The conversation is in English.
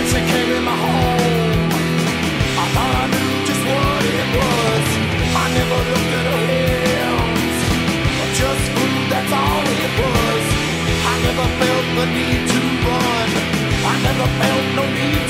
She came in my home. I thought I knew just what it was. I never looked at her hands, just food, that's all it was. I never felt the need to run. I never felt no need